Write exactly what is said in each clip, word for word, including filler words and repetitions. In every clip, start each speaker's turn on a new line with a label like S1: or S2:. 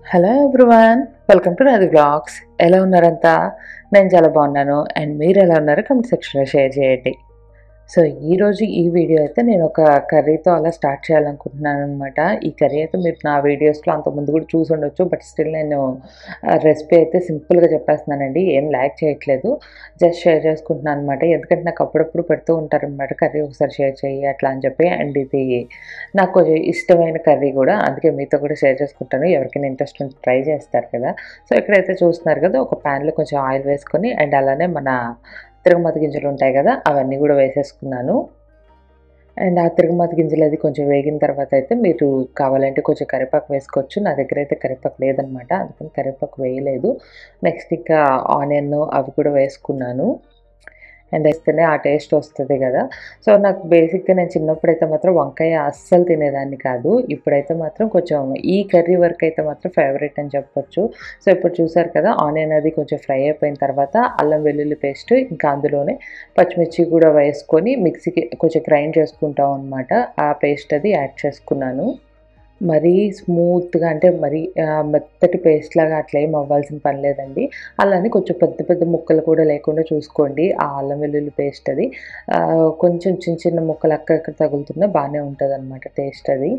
S1: Hello everyone, welcome to నాది vlogs. ఎలా ఉన్నారంతా? నేను చాలా బాగున్నాను. అండ్ మీరు ఎలా ఉన్నారో కామెంట్ సెక్షన్లో షేర్ చేయండి. సో ఈరోజు ఈ వీడియో అయితే నేను ఒక కర్రీతో అలా స్టార్ట్ చేయాలనుకుంటున్నాను అనమాట. ఈ కర్రీ అయితే మీరు నా వీడియోస్లో అంతకుముందు కూడా చూసి ఉండొచ్చు, బట్ స్టిల్ నేను రెసిపీ అయితే సింపుల్గా చెప్పేస్తున్నానండి. ఏం ల్యాక్ చేయట్లేదు, జస్ట్ షేర్ చేసుకుంటున్నాను అనమాట. ఎందుకంటే నాకు అప్పుడప్పుడు పెడుతూ ఉంటారనమాట కర్రీ ఒకసారి షేర్ చేయి అట్లా అని చెప్పి. అండ్ ఇది నాకు కొంచెం ఇష్టమైన కర్రీ కూడా, అందుకే మీతో కూడా షేర్ చేసుకుంటాను. ఎవరికైనా ఇంట్రెస్ట్ ఉంటే ట్రై చేస్తారు కదా. సో ఇక్కడైతే చూస్తున్నారు కదా, ఒక ప్యాన్లో కొంచెం ఆయిల్ వేసుకొని అండ్ అలానే మన తిరగమాత గింజలు ఉంటాయి కదా, అవన్నీ కూడా వేసేసుకున్నాను. అండ్ ఆ తిరగమాత గింజలు అది కొంచెం వేగిన తర్వాత అయితే మీరు కావాలంటే కొంచెం కరివేపాకు వేసుకోవచ్చు. నా దగ్గర అయితే కరివేపాకు లేదనమాట, అందుకని కరివేపాకు వేయలేదు. నెక్స్ట్ ఇంకా ఆనియన్ అవి కూడా వేసుకున్నాను. అండ్ వేస్తేనే ఆ టేస్ట్ వస్తుంది కదా. సో నాకు బేసిక్గా నేను చిన్నప్పుడైతే మాత్రం వంకాయ అస్సలు తినేదాన్ని కాదు. ఇప్పుడైతే మాత్రం కొంచెం ఈ కర్రీ వరకు అయితే మాత్రం ఫేవరెట్ అని చెప్పొచ్చు. సో ఇప్పుడు చూసారు కదా, ఆనియన్ అది కొంచెం ఫ్రై అయిపోయిన తర్వాత అల్లం వెల్లుల్లి పేస్ట్, ఇంకా అందులోనే పచ్చిమిర్చి కూడా వేసుకొని మిక్సీకి కొంచెం గ్రైండ్ చేసుకుంటాం అనమాట. ఆ పేస్ట్ అది యాడ్ చేసుకున్నాను. మరీ స్మూత్గా అంటే మరీ మెత్తటి పేస్ట్ లాగా అట్లా ఏం అవ్వాల్సిన పని లేదండి. అలానే కొంచెం పెద్ద పెద్ద ముక్కలు కూడా లేకుండా చూసుకోండి. ఆ అల్లం వెల్లుల్లి పేస్ట్ అది కొంచెం చిన్న చిన్న ముక్కలు అక్కడక్కడ తగులుతున్నా బాగానే ఉంటుంది అనమాట టేస్ట్ అది.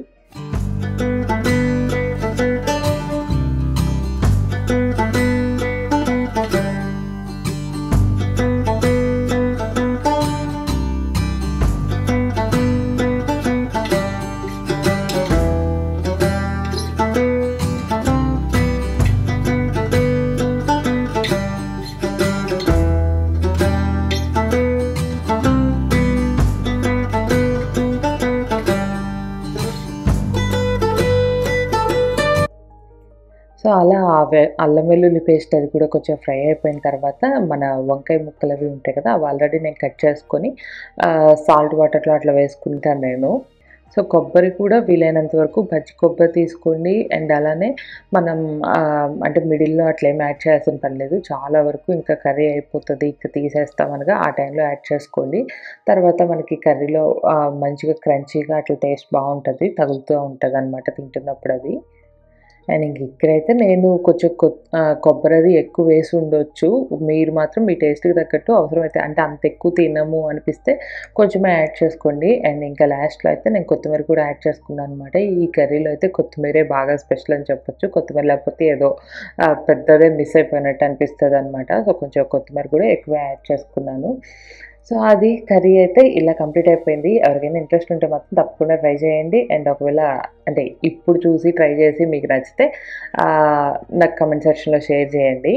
S1: సో అలా అల్లం వెల్లుల్లి పేస్ట్ అది కూడా కొంచెం ఫ్రై అయిపోయిన తర్వాత మన వంకాయ ముక్కలు అవి ఉంటాయి కదా, అవి ఆల్రెడీ నేను కట్ చేసుకొని సాల్ట్ వాటర్లో అట్లా వేసుకుంటాను నేను. సో కొబ్బరి కూడా వీలైనంత వరకు పచ్చి కొబ్బరి తీసుకోండి. అండ్ అలానే మనం అంటే మిడిల్లో అట్లా ఏం యాడ్ చేయాల్సిన పని లేదు. చాలా వరకు ఇంకా కర్రీ అయిపోతుంది, ఇంకా తీసేస్తామనగా ఆ టైంలో యాడ్ చేసుకోండి. తర్వాత మనకి కర్రీలో మంచిగా క్రంచీగా అట్లా టేస్ట్ బాగుంటుంది, తగులుతూ ఉంటుంది అనమాట తింటున్నప్పుడు అది. అండ్ ఇంక ఇక్కడైతే నేను కొంచెం కొబ్బరి అది ఎక్కువ వేసి ఉండొచ్చు. మీరు మాత్రం మీ టేస్ట్కి తగ్గట్టు అవసరమైతే, అంటే అంత ఎక్కువ తినము అనిపిస్తే కొంచెమే యాడ్ చేసుకోండి. అండ్ ఇంకా లాస్ట్లో అయితే నేను కొత్తిమీర కూడా యాడ్ చేసుకున్నాను అనమాట. ఈ కర్రీలో అయితే కొత్తిమీరే బాగా స్పెషల్ అని చెప్పొచ్చు. కొత్తిమీర లేకపోతే ఏదో పెద్దదే మిస్ అయిపోయినట్టు అనిపిస్తుంది అనమాట. సో కొంచెం కొత్తిమీర కూడా ఎక్కువ యాడ్ చేసుకున్నాను. సో అది కర్రీ అయితే ఇలా కంప్లీట్ అయిపోయింది. ఎవరికైనా ఇంట్రెస్ట్ ఉంటే మాత్రం తప్పకుండా ట్రై చేయండి. అండ్ ఒకవేళ అంటే ఇప్పుడు చూసి ట్రై చేసి మీకు నచ్చితే నాకు కామెంట్ సెక్షన్లో షేర్ చేయండి.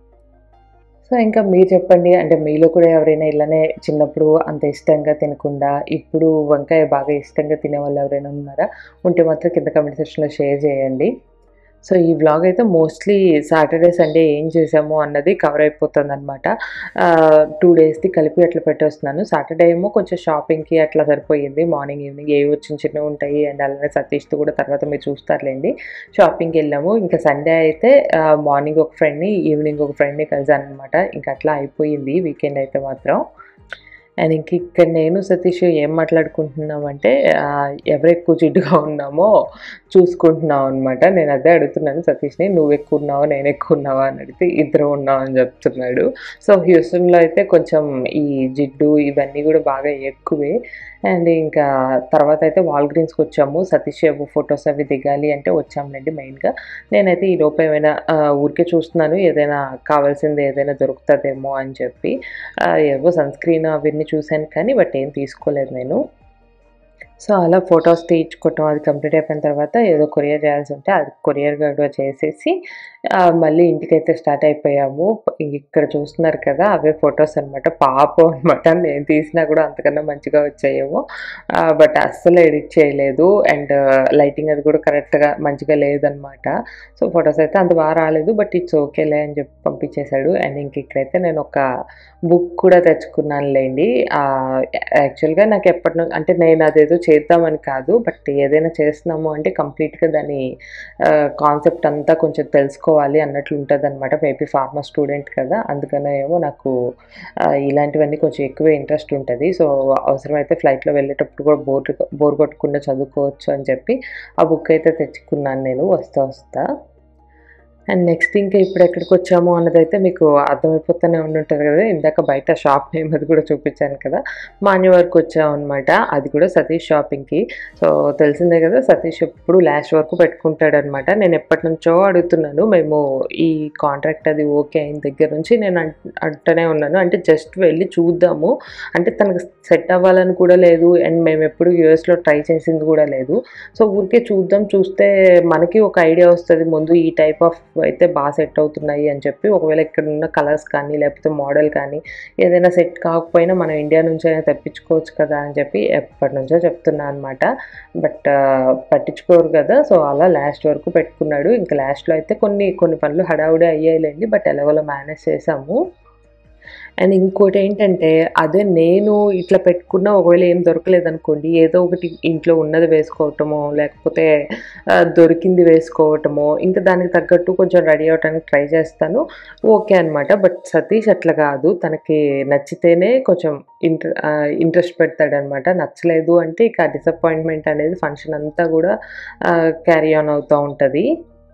S1: సో ఇంకా మీరు చెప్పండి, అంటే మీలో కూడా ఎవరైనా ఇలానే చిన్నప్పుడు అంత ఇష్టంగా తినకుండా ఇప్పుడు వంకాయ బాగా ఇష్టంగా తినే వాళ్ళు ఎవరైనా ఉన్నారా? ఉంటే మాత్రం కింద కామెంట్ సెక్షన్లో షేర్ చేయండి. సో ఈ వ్లాగ్ అయితే మోస్ట్లీ సాటర్డే సండే ఏం చేసాము అన్నది కవర్ అయిపోతుంది అనమాట. టూ డేస్ది కలిపి అట్లా పెట్టేస్తున్నాను. సాటర్డే ఏమో కొంచెం షాపింగ్కి అట్లా సరిపోయింది. మార్నింగ్ ఈవినింగ్ ఏవి వచ్చిన చిన్నవి ఉంటాయి. అండ్ అలానే సతీష్తో కూడా తర్వాత మీరు చూస్తారులేండి షాపింగ్కి వెళ్ళాము. ఇంకా సండే అయితే మార్నింగ్ ఒక ఫ్రెండ్ని, ఈవినింగ్ ఒక ఫ్రెండ్ని కలిసాను అనమాట. ఇంకా అట్లా అయిపోయింది వీకెండ్ అయితే మాత్రం. అండ్ ఇంక ఇక్కడ నేను సతీష్ ఏం మాట్లాడుకుంటున్నామంటే ఎవరు ఎక్కువ జిడ్డుగా ఉన్నామో చూసుకుంటున్నాం అనమాట. నేను అదే అడుగుతున్నాను సతీష్ని, నువ్వు ఎక్కువ ఉన్నావా నేను ఎక్కువ ఉన్నావా అని అడిగితే ఇద్దరు ఉన్నావు అని చెప్తున్నాడు. సో హ్యూస్టన్లో అయితే కొంచెం ఈ జిడ్డు ఇవన్నీ కూడా బాగా ఎక్కువే. అండ్ ఇంకా తర్వాత అయితే వాల్గ్రీన్స్కి వచ్చాము. సతీష్ ఫొటోస్ అవి దిగాలి అంటే వచ్చాములేండి మెయిన్గా. నేనైతే ఈ లోపు ఏమైనా ఊరికే చూస్తున్నాను, ఏదైనా కావాల్సింది ఏదైనా దొరుకుతుందేమో అని చెప్పి. ఏవో సన్ స్క్రీన్ అవన్నీ చూశాను కానీ బట్ ఏం తీసుకోలేదు నేను. సో అలా ఫొటోస్ తీయించుకోవటం అది కంప్లీట్ అయిపోయిన తర్వాత ఏదో కొరియర్ చేయాల్సి ఉంటే అది కొరియర్ కూడా చేసేసి మళ్ళీ ఇంటికైతే స్టార్ట్ అయిపోయాము. ఇక్కడ చూస్తున్నారు కదా, అవే ఫొటోస్ అనమాట. పాపం అనమాట, నేను తీసినా కూడా అంతకన్నా మంచిగా వచ్చాయేమో, బట్ అస్సలు ఎడిట్ చేయలేదు. అండ్ లైటింగ్ అది కూడా కరెక్ట్గా మంచిగా లేదనమాట. సో ఫొటోస్ అయితే అంత బాగా రాలేదు, బట్ ఇట్స్ ఓకేలే అని చెప్పి పంపించేశాడు. అండ్ ఇంక ఇక్కడైతే నేను ఒక బుక్ కూడా తెచ్చుకున్నానులేండి. యాక్చువల్గా నాకు ఎప్పటి నుంచి అంటే నేను అదేదో చేద్దామని కాదు, బట్ ఏదైనా చేస్తున్నాము అంటే కంప్లీట్గా దాని కాన్సెప్ట్ అంతా కొంచెం తెలుసుకోవాలి అన్నట్లు ఉంటుంది అనమాట. మేబీ ఫార్మర్ స్టూడెంట్ కదా, అందుకనే ఏమో నాకు ఇలాంటివన్నీ కొంచెం ఎక్కువ ఇంట్రెస్ట్ ఉంటుంది. సో అవసరమైతే ఫ్లైట్లో వెళ్ళేటప్పుడు కూడా బోర్ బోర్ కొట్టకుండా చదువుకోవచ్చు అని చెప్పి ఆ బుక్ అయితే తెచ్చుకున్నాను నేను వస్తా వస్తా. అండ్ నెక్స్ట్ ఇంకా ఇప్పుడు ఎక్కడికి వచ్చాము అన్నదైతే మీకు అర్థమైపోతూనే ఉండుంటుంది కదా. ఇందాక బయట షాప్ నేమ్ అది కూడా చూపించాను కదా, మాన్య వరకు వచ్చాము అనమాట. అది కూడా సతీష్ షాపింగ్కి. సో తెలిసిందే కదా, సతీష్ ఎప్పుడు లాస్ట్ వరకు పెట్టుకుంటాడు అనమాట. నేను ఎప్పటి నుంచో అడుగుతున్నాను, మేము ఈ కాంట్రాక్ట్ అది ఓకే అయిన దగ్గర నుంచి నేను అంటూనే ఉన్నాను, అంటే జస్ట్ వెళ్ళి చూద్దాము, అంటే తనకు సెట్ అవ్వాలని కూడా లేదు, అండ్ మేము ఎప్పుడు యూఎస్లో ట్రై చేసింది కూడా లేదు. సో ఊరికే చూద్దాం, చూస్తే మనకి ఒక ఐడియా వస్తుంది ముందు ఈ టైప్ ఆఫ్ అయితే బాగా సెట్ అవుతున్నాయి అని చెప్పి. ఒకవేళ ఇక్కడ ఉన్న కలర్స్ కానీ లేకపోతే మోడల్ కానీ ఏదైనా సెట్ కాకపోయినా మనం ఇండియా నుంచి అయినా తెప్పించుకోవచ్చు కదా అని చెప్పి ఎప్పటి నుంచో చెప్తున్నా అనమాట. బట్ పట్టించుకోరు కదా. సో అలా లాస్ట్ వరకు పెట్టుకున్నాడు. ఇంకా లాస్ట్లో అయితే కొన్ని కొన్ని పనులు హడావుడే అయ్యాయిలేండి, బట్ ఎలాగోలా మేనేజ్ చేసాము. అండ్ ఇంకోటి ఏంటంటే, అదే నేను ఇట్లా పెట్టుకున్న ఒకవేళ ఏం దొరకలేదనుకోండి, ఏదో ఒకటి ఇంట్లో ఉన్నది వేసుకోవటమో లేకపోతే దొరికింది వేసుకోవటమో, ఇంకా దానికి తగ్గట్టు కొంచెం రెడీ అవ్వడానికి ట్రై చేస్తాను, ఓకే అనమాట. బట్ సతీష్ అట్లా కాదు, తనకి నచ్చితేనే కొంచెం ఇంట్ర ఇంట్రెస్ట్ పెడతాడనమాట. నచ్చలేదు అంటే ఇక డిసప్పాయింట్మెంట్ అనేది ఫంక్షన్ అంతా కూడా క్యారీ ఆన్ అవుతూ ఉంటుంది.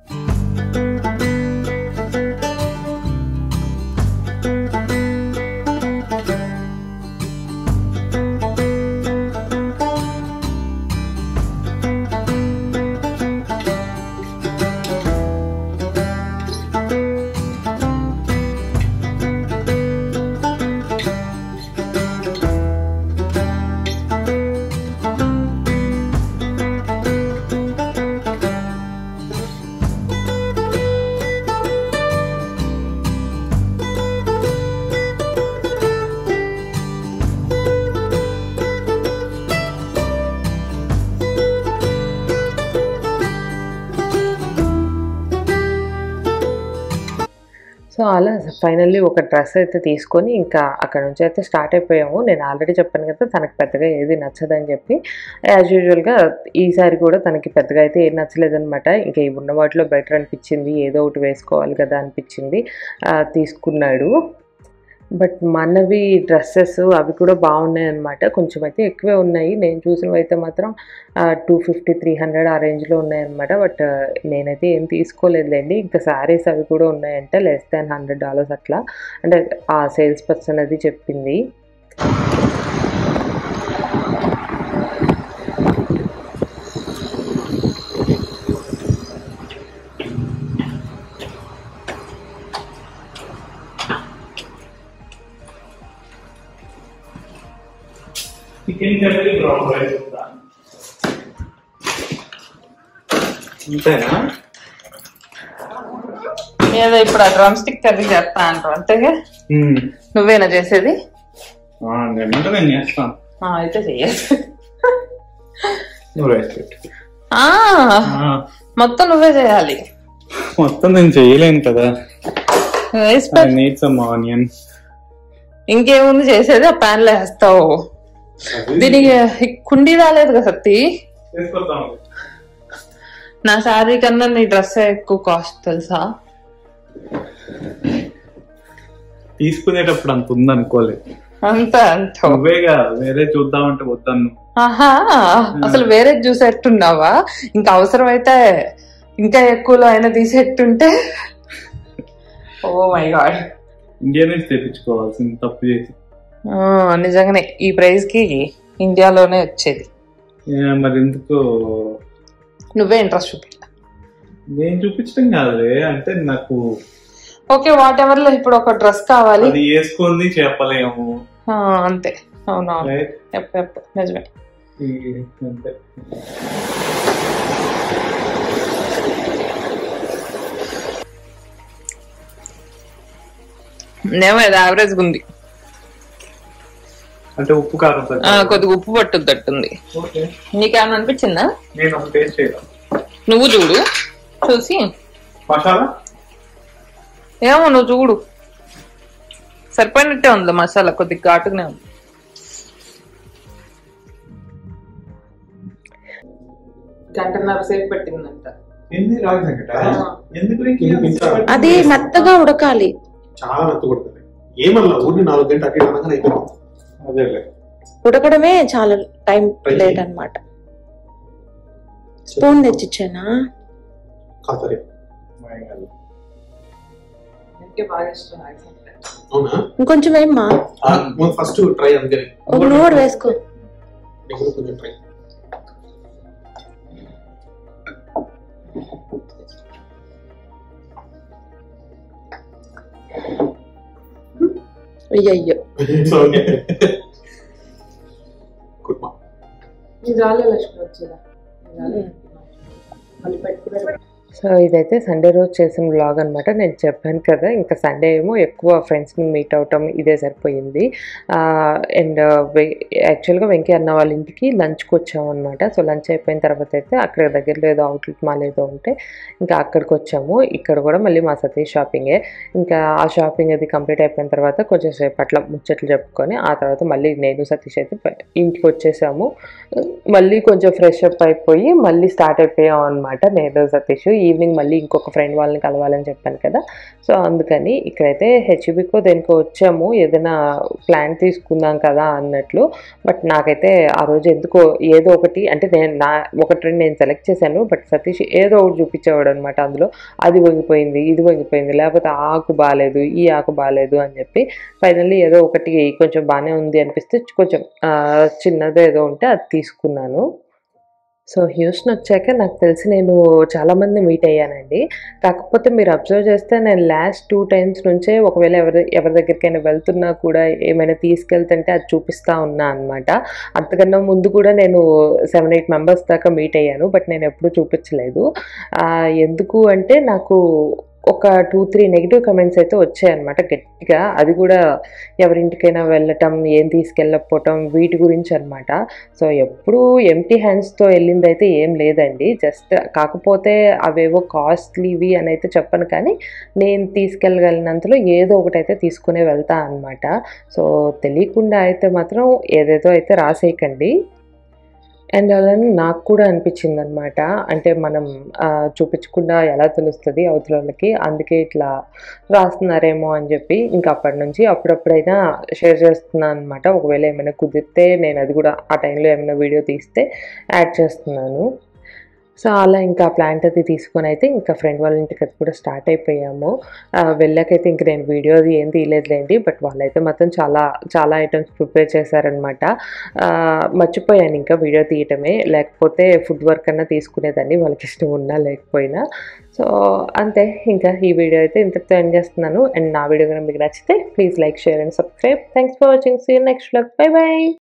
S1: సో అలా ఫైనల్లీ ఒక డ్రెస్ అయితే తీసుకొని ఇంకా అక్కడ నుంచి అయితే స్టార్ట్ అయిపోయాము. నేను ఆల్రెడీ చెప్పాను కదా, తనకు పెద్దగా ఏది నచ్చదని చెప్పి. యాజ్ యూజువల్గా ఈసారి కూడా తనకి పెద్దగా అయితే ఏం నచ్చలేదనమాట. ఇంకా ఉన్న వాటిలో బెటర్ అనిపించింది, ఏదో ఒకటి వేసుకోవాలి కదా అనిపించింది, తీసుకున్నాడు. బట్ మనవి డ్రెస్సెస్ అవి కూడా బాగున్నాయి అనమాట. కొంచెం అయితే ఎక్కువే ఉన్నాయి, నేను చూసినవి అయితే మాత్రం టూ ఫిఫ్టీ త్రీ హండ్రెడ్ ఆ రేంజ్లో ఉన్నాయన్నమాట. బట్ నేనైతే ఏం తీసుకోలేదులేండి. ఇంకా శారీస్ అవి కూడా ఉన్నాయంటే లెస్ దాన్ హండ్రెడ్ డాలర్స్ అట్లా, అంటే ఆ సేల్స్ పర్సన్ అది చెప్పింది.
S2: చికెన్ కర్రీ బ్రౌన్ రైస్ ఉందా? అంతేనా?
S1: ఏదో ఇప్పుడు ఆ డ్రమ్ స్టిక్ కర్రీ చేస్తా అంటారు అంతేగా. నువ్వేనా చేసేది?
S2: నేను చేస్తాను.
S1: అయితే చెయ్యాలి.
S2: నువ్వు రైస్ పెట్టు.
S1: మొత్తం నువ్వే చేయాలి.
S2: మొత్తం నేను చెయ్యలేను కదా. Need some onions.
S1: ఇంకేముంది చేసేది, ఆ ప్యాన్ లో వేస్తావు. దీనికి కుండీ రాలేదు కదా సత్తి. నా శారీ కన్నా నీ డ్రెస్ ఎక్కువ కాస్ట్ తెలుసా?
S2: తీసుకునేటప్పుడు అంత ఉంది అనుకోలేదు.
S1: అంత అంత
S2: నువ్వేగా వేరే చూద్దామంటే వద్దాను.
S1: ఆహా, అసలు వేరే చూసేట్టున్నావా? ఇంకా అవసరం అయితే ఇంకా ఎక్కువలో అయినా తీసేట్టుంటే. ఓ మై గాడ్,
S2: ఇండియా నుంచి తెప్పించుకోవాల్సింది తప్పు చేసి.
S1: నిజంగానే ఈ ప్రైస్ కి ఇండియాలోనే వచ్చేది.
S2: మరి ఎందుకు
S1: నువ్వే ఇంట్రెస్ట్ చూపి.
S2: నేను చూపించడం కాదులే, అంటే నాకు
S1: ఓకే వాట్ ఎవర్ లో ఇప్పుడు ఒక డ్రెస్ కావాలి,
S2: అది వేసుకొని చెప్పలేము
S1: అంతే. అవునవును, నిజమే.
S2: అంతే.
S1: నేమో అది యావరేజ్ ఉంది,
S2: అంటే ఉప్పు కారం
S1: కొద్దిగా ఉప్పు పట్టుద్దట్టుంది. నీకేమన్నా అనిపించిందా?
S2: నేను ఒక టేస్ట్ చేయాలి,
S1: నువ్వు చూడు, చూసి
S2: మసాలా
S1: ఏమో నువ్వు చూడు. సరిపోయినట్టే ఉంది మసాలా, కొద్దిగా ఘాటుగానే ఉంది. గంటన్నర సేపు పెట్టిందంట.
S3: అది మెత్తగా ఉడకాలి,
S4: చాలా మెత్తగా ఉడకాలి. ఏమన్నా ఊరిని నాలుగు గంటలు అటు అనగానే అయిపోతుంది.
S2: అదే
S3: ఉడకడమే చాలా టైం లేట్ అనమాట. స్పూన్ తెచ్చిచ్చానా?
S1: వెంకే బాగా ఇష్టం నాకు.
S4: అవునా?
S3: ఇంకొంచెం ఏమ్మా,
S4: ఫస్ట్ ట్రై అందుకని
S3: ఒక నోరు వేసుకో.
S4: నేను కూడా కొంచెం ట్రై.
S3: అయ్యయ్యో
S4: కుర్మా
S1: ఇది రాలే లక్ష్మి వచ్చేదా మళ్ళీ పెట్టుకునే. సో ఇదైతే సండే రోజు చేసిన వ్లాగ్ అనమాట. నేను చెప్పాను కదా, ఇంకా సండే ఏమో ఎక్కువ ఫ్రెండ్స్ని మీట్ అవటం ఇదే సరిపోయింది. అండ్ యాక్చువల్గా వెంకీ అన్న వాళ్ళ ఇంటికి లంచ్కి వచ్చాము అనమాట. సో లంచ్ అయిపోయిన తర్వాత అయితే అక్కడ దగ్గరలో ఏదో అవుట్లెట్ మాల్ ఏదో ఉంటే ఇంకా అక్కడికి వచ్చాము. ఇక్కడ కూడా మళ్ళీ మా సతీష్ షాపింగే. ఇంకా ఆ షాపింగ్ అది కంప్లీట్ అయిపోయిన తర్వాత కొంచెం సేపు అట్లా ముచ్చట్లు చెప్పుకొని ఆ తర్వాత మళ్ళీ నేను సతీష్ అయితే ఇంటికి వచ్చేసాము. మళ్ళీ కొంచెం ఫ్రెష్ అప్ అయిపోయి మళ్ళీ స్టార్ట్ అయిపోయాం అనమాట నేను సతీష్. ఈవినింగ్ మళ్ళీ ఇంకొక ఫ్రెండ్ వాళ్ళని కలవాలని చెప్పాను కదా, సో అందుకని ఇక్కడైతే హెచ్బికో దేనికో వచ్చాము, ఏదైనా ప్లాన్ తీసుకుందాం కదా అన్నట్లు. బట్ నాకైతే ఆ రోజు ఎందుకో ఏదో ఒకటి అంటే నేను నా ఒకటి రెండు నేను సెలెక్ట్ చేశాను, బట్ సతీష్ ఏదో ఒకటి చూపించేవాడు అనమాట. అందులో అది వంగిపోయింది, ఇది వంగిపోయింది, లేకపోతే ఆకు బాగాలేదు, ఈ ఆకు బాగాలేదు అని చెప్పి ఫైనల్లీ ఏదో ఒకటి కొంచెం బాగానే ఉంది అనిపిస్తే కొంచెం చిన్నది ఏదో ఉంటే అది తీసుకున్నాను. సో హ్యూస్టన్ వచ్చాక నాకు తెలిసి నేను చాలామంది మీట్ అయ్యానండి. కాకపోతే మీరు అబ్జర్వ్ చేస్తే నేను లాస్ట్ టూ టైమ్స్ నుంచే ఒకవేళ ఎవరి ఎవరి దగ్గరికైనా వెళ్తున్నా కూడా ఏమైనా తీసుకెళ్తుంటే అది చూపిస్తూ ఉన్నా అనమాట. అంతకన్నా ముందు కూడా నేను సెవెన్ ఎయిట్ మెంబర్స్ దాకా మీట్ అయ్యాను, బట్ నేను ఎప్పుడూ చూపించలేదు. ఎందుకు అంటే నాకు ఒక టూ త్రీ నెగిటివ్ కమెంట్స్ అయితే వచ్చాయన్నమాట గట్టిగా. అది కూడా ఎవరింటికైనా వెళ్ళటం, ఏం తీసుకెళ్ళకపోవటం వీటి గురించి అనమాట. సో ఎప్పుడూ ఎంటీ హ్యాండ్స్తో వెళ్ళింది అయితే ఏం లేదండి. జస్ట్ కాకపోతే అవేవో కాస్ట్లీవి అని అయితే చెప్పను, కానీ నేను తీసుకెళ్ళగలిగినంతలో ఏదో ఒకటి అయితే తీసుకునే వెళ్తా అనమాట. సో తెలియకుండా అయితే మాత్రం ఏదేదో అయితే రాసేయకండి. అండ్ అలానే నాకు కూడా అనిపించింది అనమాట, అంటే మనం చూపించకుండా ఎలా తెలుస్తుంది అవతల వాళ్ళకి, అందుకే ఇట్లా రాస్తున్నారేమో అని చెప్పి ఇంకా అప్పటి నుంచి అప్పుడప్పుడైనా షేర్ చేస్తున్నాను అనమాట. ఒకవేళ ఏమైనా కుదిరితే నేను అది కూడా ఆ టైంలో ఏమైనా వీడియో తీస్తే యాడ్ చేస్తున్నాను. సో అలా ఇంకా ప్లాంట్ అది తీసుకొని అయితే ఇంకా ఫ్రెండ్ వాళ్ళ ఇంటికి అది కూడా స్టార్ట్ అయిపోయాము. వెళ్ళాకైతే ఇంక నేను వీడియో అది ఏం తీయలేదులేండి, బట్ వాళ్ళైతే మాత్రం చాలా చాలా ఐటమ్స్ ప్రిపేర్ చేశారనమాట. మర్చిపోయాను ఇంకా వీడియో తీయటమే, లేకపోతే ఫుడ్ వర్క్ అన్నా తీసుకునేదాన్ని వాళ్ళకి ఇష్టం ఉన్నా లేకపోయినా. సో అంతే, ఇంకా ఈ వీడియో అయితే ఇంతటితో ఎండ్ చేస్తున్నాను. అండ్ నా వీడియో కనుక మీకు నచ్చితే please like, share and subscribe. Thanks for watching. See you next vlog. Bye by.